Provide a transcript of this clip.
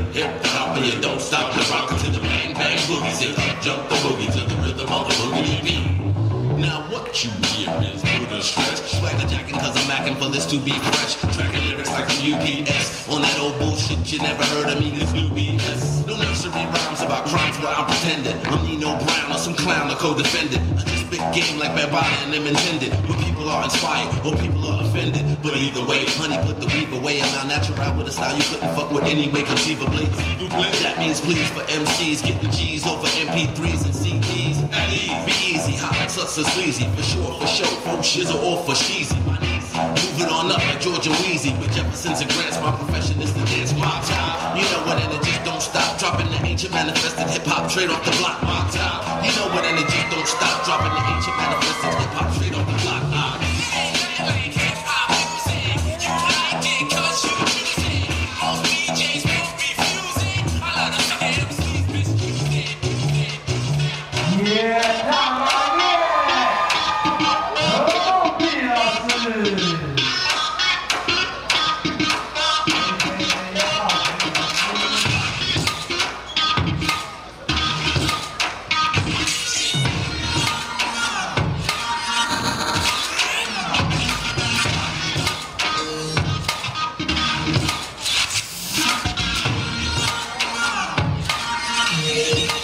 hip hop and you don't stop the rock to the bang bang boogie. Say up jump the boogie to the rhythm of the boogie beat. Now what you hear is Buddha stretch. Swagger jacking cause I'm macking for this to be fresh. Tracking lyrics like I'm UPS. On that old bullshit you never heard of me, this new BS. No nursery rhymes about crimes where I'm pretending I'm Nino Brown or some clown or co-defendant. I just spit game like Bad Bunny and them intended. Where people are inspired or people are offended. But either way, honey put the weave away. I'm now natural with a style you couldn't fuck with anyway conceivably. That means please for MCs, get the G's over MP3s and CDs. At ease, be easy, hot like such a sleazy. For sure, for show, for shizzle or for sheezy. Move it on up like Georgia Wheezy. With Jefferson's and Grants, my profession is to dance my time. You know what, and it just don't stop. Dropping the ancient manifested hip-hop straight off the block, my time. You know what, and it just don't stop. Dropping the ancient manifested hip-hop straight off the block, Yeah.